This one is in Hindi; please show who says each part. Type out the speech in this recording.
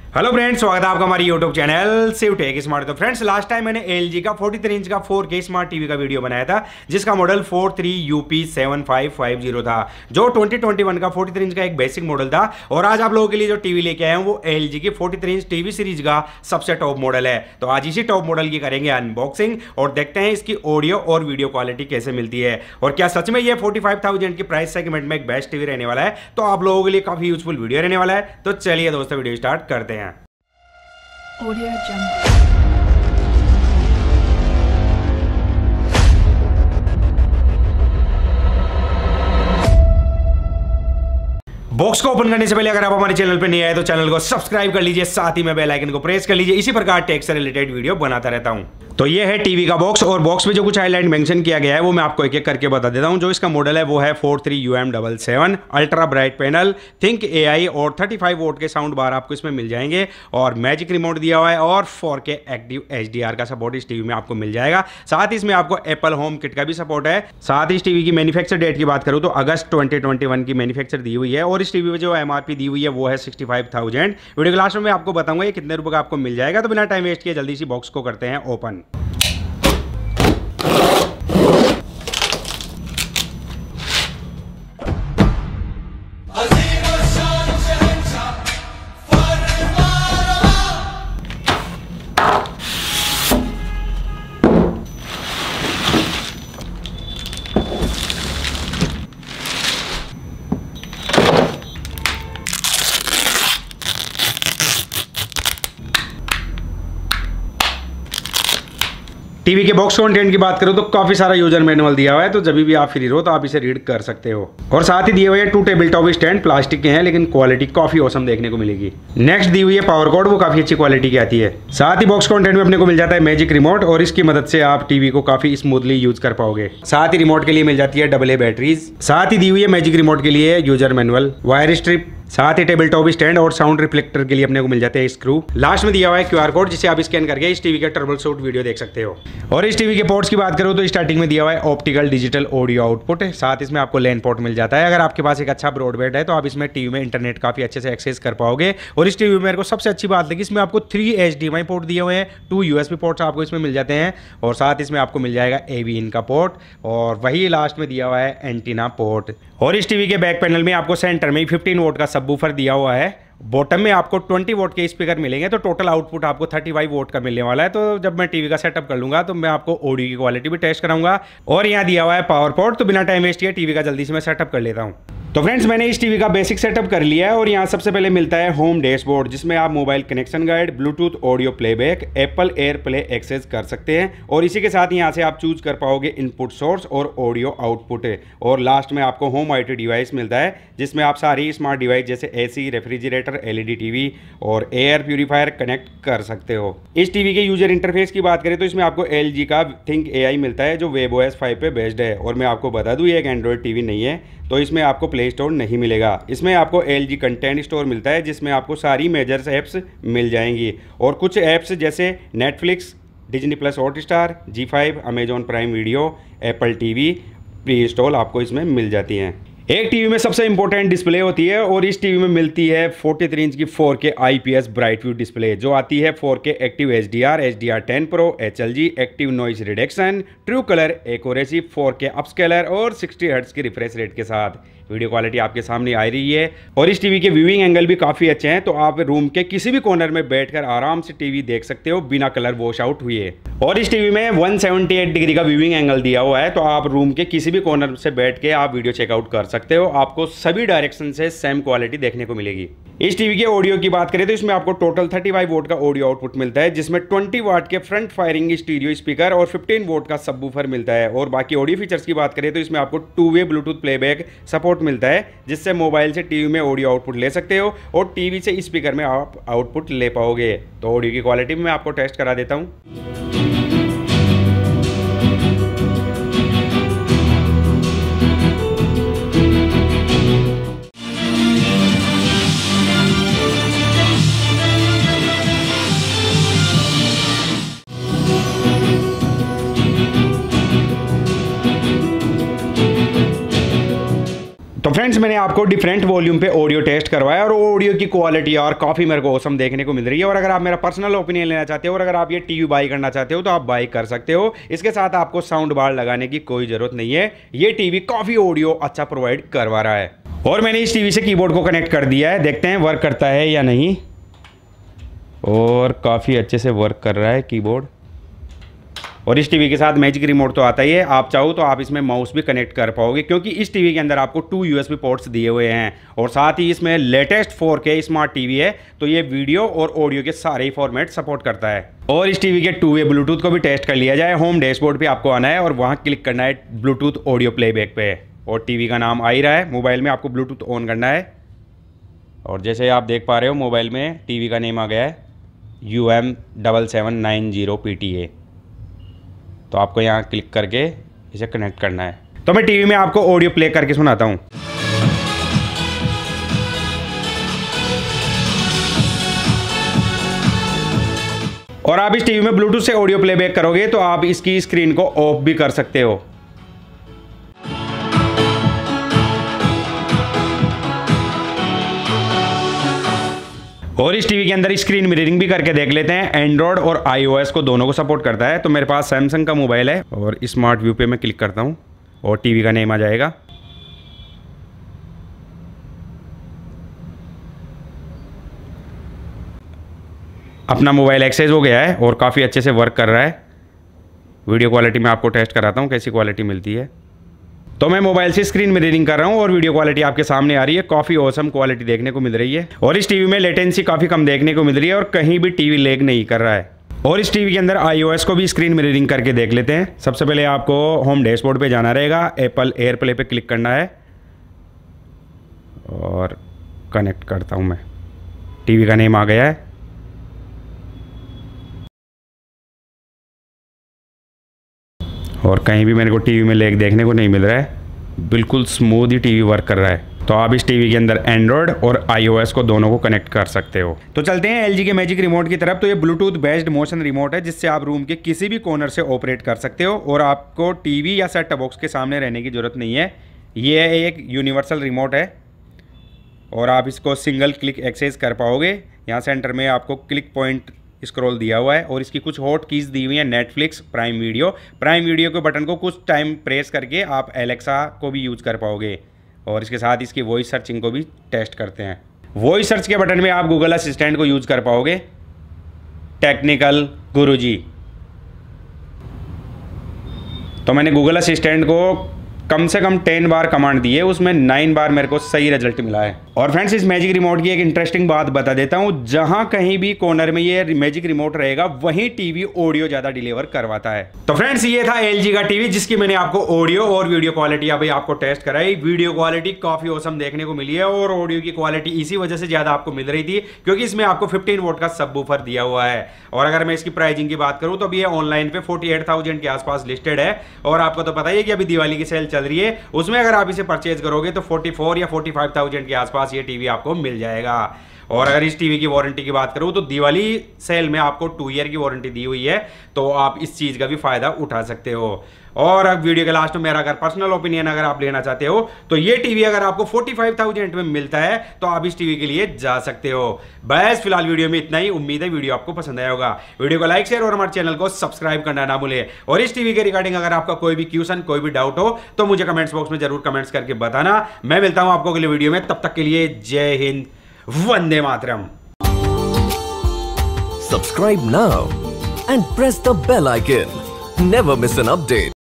Speaker 1: हेलो फ्रेंड्स, स्वागत है आपका हमारी YouTube channel Shiv tech smart. तो फ्रेंड्स, लास्ट टाइम मैंने LG का 43 इंच का 4K स्मार्ट टीवी का वीडियो बनाया था, जिसका मॉडल 43UP7550 था, जो 2021 का 43 इंच का एक बेसिक मॉडल था। और आज आप लोगों के लिए जो टीवी लेके आए हैं वो LG की 43 इंच टीवी सीरीज का सबसे टॉप मॉडल है। तो आज इसी टॉप मॉडल की करेंगे अनबॉक्सिंग और देखते हैं इसकी ऑडियो और वीडियो क्वालिटी कैसे मिलती है, और क्या सच में ये 45,000 की प्राइस सेगमेंट में एक बेस्ट टीवी रहने वाला है। तो आप लोगों के लिए काफी यूजफुल वीडियो रहने वाला है। तो चलिए दोस्तों, वीडियो स्टार्ट करते हैं।
Speaker 2: Audio Jungle.
Speaker 1: बॉक्स को ओपन करने से पहले अगर आप हमारे चैनल पर नहीं आए तो चैनल को सब्सक्राइब कर लीजिए, साथ ही में बेल आइकन को प्रेस कर लीजिए। इसी प्रकार टेक से रिलेटेड वीडियो बनाता रहता हूं। तो ये है टीवी का बॉक्स, और बॉक्स में जो कुछ हाईलाइट मेंशन किया गया है वो मैं आपको एक एक करके बता देता हूं। जो इसका मॉडल है वो है 43UM77 ultra bright panel, think AI और 35 वोट के साउंड बार आपको इसमें मिल जाएंगे, और मैजिक रिमोट दिया हुआ है, और 4K एक्टिव HDR का सपोर्ट इस टीवी में आपको मिल जाएगा। साथ ही इसमें आपको एप्पल होम किट का भी सपोर्ट है। साथ ही इस टीवी की मैन्युफैक्चर डेट की बात करूं तो अगस्त 2021 की मैन्युफैक्चर दी हुई है, और इस टीवी में जो MRP दी हुई है वो है 65,000। वीडियो क्लास में आपको बताऊंगा ये कितने रुपए का आपको मिल जाएगा। तो बिना टाइम वेस्ट किए जल्दी सी बॉक्स को करते हैं ओपन। टीवी के बॉक्स कंटेंट की बात करूं तो काफी सारा यूजर मैनुअल दिया हुआ है, तो जब भी आप फ्री रहो तो आप इसे रीड कर सकते हो। और साथ ही दिए हुए 2 टेबल टॉप स्टैंड प्लास्टिक के हैं, लेकिन क्वालिटी काफी औसम देखने को मिलेगी। नेक्स्ट दी हुई है पावर कॉर्ड, वो काफी अच्छी क्वालिटी की आती है। साथ ही बॉक्स कंटेंट में अपने को मिल जाता है मैजिक रिमोट, और इसकी मदद से आप टीवी को काफी स्मूथली यूज कर पाओगे। साथ ही रिमोट के लिए मिल जाती है AA बैटरीज। साथ ही दी हुई है मैजिक रिमोट के लिए यूजर मैनुअल, वायर स्ट्रिप, साथ ही टेबल टॉप स्टैंड और साउंड रिफ्लेक्टर के लिए अपने को मिल जाते हैं स्क्रू। लास्ट में दिया हुआ है QR कोड, जिसे आप स्कैन करके इस टीवी का ट्रबल शूट वीडियो देख सकते हो। और इस टीवी के पोर्ट्स की बात करूं तो स्टार्टिंग में दिया हुआ है ऑप्टिकल डिजिटल ऑडियो आउटपुट है। साथ इसमें आपको लैन पोर्ट मिल जाता है। अगर आपके पास एक अच्छा ब्रॉडबैंड है तो आप इसमें टीवी में इंटरनेट काफी अच्छे से एक्सेस कर पाओगे। और इस टीवी में मेरे को सबसे अच्छी बात लगी, इसमें आपको 3 HDMI पोर्ट दिए हुए हैं, 2 USB पोर्ट्स आपको इसमें मिल जाते हैं, और साथ इसमें आपको मिल जाएगा AV इन का पोर्ट, और वही लास्ट में दिया हुआ है एंटीना पोर्ट। और इस टीवी के बैक पैनल में आपको सेंटर में 15 वोट का सबवूफर दिया हुआ है। बॉटम में आपको 20 वोट के स्पीकर मिलेंगे, तो टोटल आउटपुट आपको 35 वोट का मिलने वाला है। तो जब मैं टीवी का सेटअप कर लूंगा तो मैं आपको ऑडियो की क्वालिटी भी टेस्ट कराऊंगा। और यहाँ दिया हुआ है पावर पोर्ट, तो बिना टाइम वेस्ट किए टीवी का जल्दी से मैं सेटअप कर लेता हूँ। तो फ्रेंड्स, मैंने इस टीवी का बेसिक सेटअप कर लिया है, और यहाँ सबसे पहले मिलता है होम डैशबोर्ड, जिसमें आप mobile connection guide, Bluetooth audio playback, Apple AirPlay access कर सकते हैं, और इसी के साथ यहाँ से आप चूज कर पाओगे इनपुट सोर्स और ऑडियो आउटपुट है। और लास्ट में आपको होम IoT डिवाइस मिलता है, जिसमें आप सारी स्मार्ट डिवाइस जैसे AC, रेफ्रिजरेटर, LED TV और एयर प्यूरीफायर कनेक्ट कर सकते हो। इस टीवी के यूजर इंटरफेस की बात करें तो इसमें आपको LG का थिंक AI मिलता है, जो WebOS 5 पे बेस्ड है। और मैं आपको बता दूं, ये एक एंड्रॉयड टीवी नहीं है, तो इसमें आपको प्ले स्टोर नहीं मिलेगा। इसमें आपको LG कंटेंट स्टोर मिलता है, जिसमें आपको सारी मेजर्स ऐप्स मिल जाएंगी, और कुछ ऐप्स जैसे Netflix, Disney plus Hotstar, G5, Amazon Prime video, Apple TV pre install आपको इसमें मिल जाती हैं। एक टीवी में सबसे इंपॉर्टेंट डिस्प्ले होती है, और इस टीवी में मिलती है 43 इंच की 4K IPS bright view display, जो आती है 4K active HDR, HDR10 Pro, HLG active noise reduction, true colour accuracy, 4K upscaler और 60 हर्ट्ज की रिफ्रेश रेट के साथ। वीडियो क्वालिटी आपके सामने आ रही है, और इस टीवी के व्यूइंग एंगल भी काफ़ी अच्छे हैं, तो आप रूम के किसी भी कॉर्नर में बैठकर आराम से टीवी देख सकते हो बिना कलर वॉश आउट हुए। और इस टीवी में 178 डिग्री का व्यूइंग एंगल दिया हुआ है, तो आप रूम के किसी भी कॉर्नर से बैठ के आप वीडियो चेकआउट कर सकते हो। आपको सभी डायरेक्शन से सेम क्वालिटी देखने को मिलेगी। इस टीवी के ऑडियो की बात करें तो इसमें आपको टोटल 35 वोट का ऑडियो आउटपुट मिलता है, जिसमें 20 वाट के फ्रंट फायरिंग स्टीरियो स्पीकर और 15 वोट का सबवूफर मिलता है। और बाकी ऑडियो फीचर्स की बात करें तो इसमें आपको 2-वे ब्लूटूथ प्लेबैक सपोर्ट मिलता है, जिससे मोबाइल से टीवी में ऑडियो आउटपुट ले सकते हो, और टीवी से स्पीकर में आप आउटपुट ले पाओगे। तो ऑडियो की क्वालिटी में मैं आपको टेस्ट करा देता हूँ। तो तो फ्रेंड्स मैंने आपको डिफरेंट वॉल्यूम पे ऑडियो टेस्ट करवाया और ऑडियो की क्वालिटी और काफ़ी मेरे को औसम देखने को मिल रही है। और अगर आप मेरा पर्सनल ओपिनियन लेना चाहते हो और अगर आप ये टीवी बाई करना चाहते हो तो आप बाई कर सकते हो। इसके साथ आपको साउंड बार लगाने की कोई ज़रूरत नहीं है। ये टीवी काफ़ी ऑडियो अच्छा प्रोवाइड करवा रहा है। और मैंने इस टीवी से कीबोर्ड को कनेक्ट कर दिया है, देखते हैं वर्क करता है या नहीं। और काफ़ी अच्छे से वर्क कर रहा है कीबोर्ड। और इस टीवी के साथ मैजिक रिमोट तो आता ही है, आप चाहो तो आप इसमें माउस भी कनेक्ट कर पाओगे क्योंकि इस टीवी के अंदर आपको 2 USB पोर्ट्स दिए हुए हैं। और साथ ही इसमें लेटेस्ट 4K स्मार्ट टीवी है, तो ये वीडियो और ऑडियो के सारे ही फॉर्मेट सपोर्ट करता है। और इस टीवी के 2 वे ब्लूटूथ को भी टेस्ट कर लिया जाए। होम डैशबोर्ड पे आपको आना है और वहाँ क्लिक करना है ब्लूटूथ ऑडियो प्लेबैक पे, और टीवी का नाम आ ही रहा है। मोबाइल में आपको ब्लूटूथ ऑन करना है और जैसे आप देख पा रहे हो मोबाइल में टीवी का नेम आ गया है UM7790 PTA। तो आपको यहाँ क्लिक करके इसे कनेक्ट करना है। तो मैं टीवी में आपको ऑडियो प्ले करके सुनाता हूँ। और आप इस टीवी में ब्लूटूथ से ऑडियो प्लेबैक करोगे तो आप इसकी स्क्रीन को ऑफ भी कर सकते हो। और इस टीवी के अंदर स्क्रीन मिररिंग भी करके देख लेते हैं। एंड्रॉयड और iOS को दोनों को सपोर्ट करता है। तो मेरे पास सैमसंग का मोबाइल है और स्मार्ट व्यू पे मैं क्लिक करता हूं और टीवी का नेम आ जाएगा। अपना मोबाइल एक्सेस हो गया है और काफ़ी अच्छे से वर्क कर रहा है। वीडियो क्वालिटी में आपको टेस्ट कराता हूँ कैसी क्वालिटी मिलती है। तो मैं मोबाइल से स्क्रीन मिररिंग कर रहा हूँ और वीडियो क्वालिटी आपके सामने आ रही है। काफ़ी ऑसम क्वालिटी देखने को मिल रही है और इस टीवी में लेटेंसी काफ़ी कम देखने को मिल रही है और कहीं भी टीवी लैग नहीं कर रहा है। और इस टीवी के अंदर iOS को भी स्क्रीन मिररिंग करके देख लेते हैं। सबसे पहले आपको होम डैशबोर्ड पे जाना रहेगा, एप्पल एयरप्ले पे क्लिक करना है और कनेक्ट करता हूँ मैं। टीवी का नेम आ गया है। और कहीं भी मेरे को टीवी में लैग देखने को नहीं मिल रहा है, बिल्कुल स्मूथ ही टीवी वर्क कर रहा है। तो आप इस टीवी के अंदर एंड्रॉयड और iOS को दोनों को कनेक्ट कर सकते हो। तो चलते हैं LG के मैजिक रिमोट की तरफ। तो ये ब्लूटूथ बेस्ड मोशन रिमोट है जिससे आप रूम के किसी भी कॉर्नर से ऑपरेट कर सकते हो और आपको टीवी या सेट टॉप बॉक्स के सामने रहने की ज़रूरत नहीं है। ये एक यूनिवर्सल रिमोट है और आप इसको सिंगल क्लिक एक्सेस कर पाओगे। यहाँ सेंटर में आपको क्लिक पॉइंट स्क्रॉल दिया हुआ है और इसकी कुछ हॉट कीज दी हुई है, नेटफ्लिक्स, प्राइम वीडियो के बटन को कुछ टाइम प्रेस करके आप एलेक्सा को भी यूज़ कर पाओगे। और इसके साथ इसकी वॉइस सर्चिंग को भी टेस्ट करते हैं। वॉइस सर्च के बटन में आप गूगल असिस्टेंट को यूज़ कर पाओगे, टेक्निकल गुरुजी। तो मैंने गूगल असिस्टेंट को कम से कम 10 बार कमांड दी है, उसमें 9 बार मेरे को सही रिजल्ट मिला है। और फ्रेंड्स इस मैजिक रिमोट की एक इंटरेस्टिंग बात बता देता हूँ, जहां कहीं भी कॉर्नर में ये मैजिक रिमोट रहेगा वहीं टीवी ऑडियो ज़्यादा डिलीवर करवाता है। तो फ्रेंड्स ये था LG का टीवी जिसकी मैंने आपको ऑडियो और वीडियो क्वालिटी अभी आपको टेस्ट कराई। वीडियो क्वालिटी काफ़ी औसम देखने को मिली है और ऑडियो की क्वालिटी इसी वजह से ज़्यादा आपको मिल रही थी क्योंकि इसमें आपको 15 वोट का सबवूफर दिया हुआ है। और अगर मैं इसकी प्राइसिंग की बात करूँ तो अभी ये ऑनलाइन पे 48,000 के आसपास लिस्टेड है। और आपको तो पता ही है कि अभी दिवाली की सेल चल रही है, उसमें अगर आप इसे परचेज करोगे तो 44 या 45,000 के आसपास ये टीवी आपको मिल जाएगा। और अगर इस टीवी की वारंटी की बात करूं तो दिवाली सेल में आपको 2 ईयर की वारंटी दी हुई है, तो आप इस चीज़ का भी फायदा उठा सकते हो। और अब वीडियो के लास्ट में मेरा अगर पर्सनल ओपिनियन अगर आप लेना चाहते हो तो ये टीवी अगर आपको 45,000 में मिलता है तो आप इस टीवी के लिए जा सकते हो। बस फिलहाल वीडियो में इतना ही। उम्मीद है वीडियो आपको पसंद आया होगा। वीडियो को लाइक शेयर और हमारे चैनल को सब्सक्राइब करना ना भूलें। और इस टीवी के रिगार्डिंग अगर आपका कोई भी क्वेश्चन, कोई भी डाउट हो तो मुझे कमेंट्स बॉक्स में जरूर कमेंट्स करके बताना। मैं मिलता हूं आपको अगले वीडियो में, तब तक के लिए जय Hind, Vande Mataram.
Speaker 3: Subscribe now and press the bell icon. Never miss an update.